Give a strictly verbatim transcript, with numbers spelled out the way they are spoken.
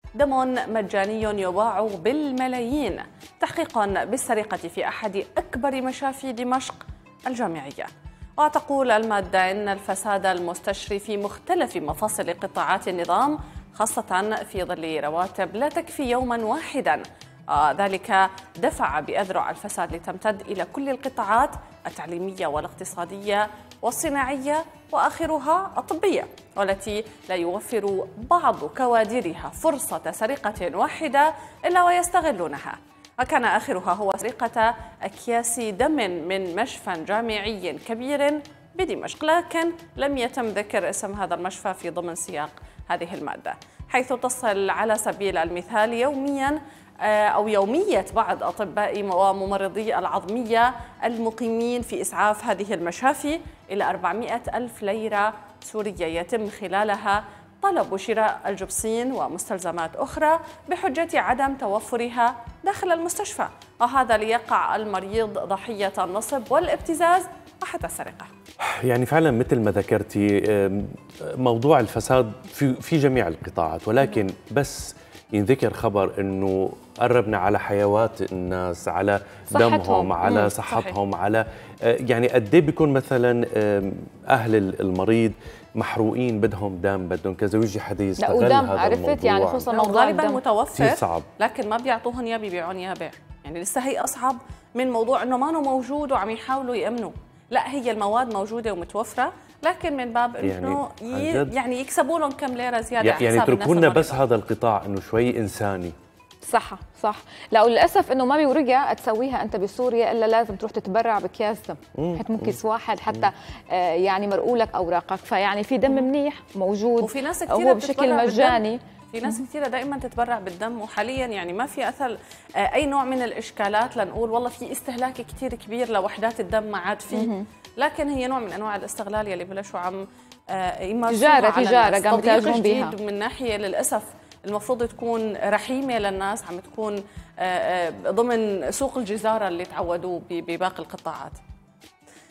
دم مجاني يباع بالملايين. تحقيق بالسرقة في أحد أكبر مشافي دمشق الجامعية. وتقول المادة إن الفساد المستشري في مختلف مفاصل قطاعات النظام، خاصة في ظل رواتب لا تكفي يوما واحدا. آه ذلك دفع بأذرع الفساد لتمتد إلى كل القطاعات التعليمية والاقتصادية والصناعية وآخرها الطبية، والتي لا يوفر بعض كوادرها فرصة سرقة واحدة إلا ويستغلونها. وكان آخرها هو سرقة أكياس دم من مشفى جامعي كبير بدمشق، لكن لم يتم ذكر اسم هذا المشفى في ضمن سياق هذه المادة، حيث تصل على سبيل المثال يومياً أو يومية بعض أطباء وممرضي العظمية المقيمين في إسعاف هذه المشافي إلى أربعمائة ألف ليرة سورية، يتم خلالها طلب شراء الجبسين ومستلزمات أخرى بحجة عدم توفرها داخل المستشفى، وهذا ليقع المريض ضحية النصب والابتزاز وحتى السرقة. يعني فعلا مثل ما ذكرتي موضوع الفساد في في جميع القطاعات، ولكن بس ينذكر خبر انه قربنا على حيوات الناس، على دمهم، صحتهم. على صحتهم، صحيح. على يعني قد ايه بيكون مثلا اهل المريض محروقين، بدهم دم، بدهم كذا، ويجي حدا يستغل هذا الموضوع. عرفت يعني خصوصا موضوع غالبا متوفر صعب، لكن ما بيعطوهن اياه، بيبيعون اياه بيع. يعني لسه هي اصعب من موضوع انه ما موجود وعم يحاولوا يامنوا، لا هي المواد موجوده ومتوفره، لكن من باب انه يعني, يعني يكسبوا لهم كم ليره زياده. يعني يتركوا لنا بس هذا القطاع انه شوي انساني. صح صح. لا وللاسف انه ما بيورجع تسويها انت بسوريا الا لازم تروح تتبرع باكياس دم، حتى مو كيس واحد، حتى آه يعني مرقوا لك اوراقك، فيعني في دم منيح موجود وفي ناس كثير هو بشكل مجاني. في ناس كثيرة دائما تتبرع بالدم، وحاليا يعني ما في اثر آه اي نوع من الاشكالات لنقول والله في استهلاك كثير كبير لوحدات الدم ما عاد فيه، لكن هي نوع من انواع الاستغلال يلي بلشوا عم آه يمارسوها تجاره تجاره قاموا يتاجرون بها. من ناحيه للاسف المفروض تكون رحيمه للناس، عم تكون ضمن سوق الجزاره اللي تعودوا بباقي القطاعات.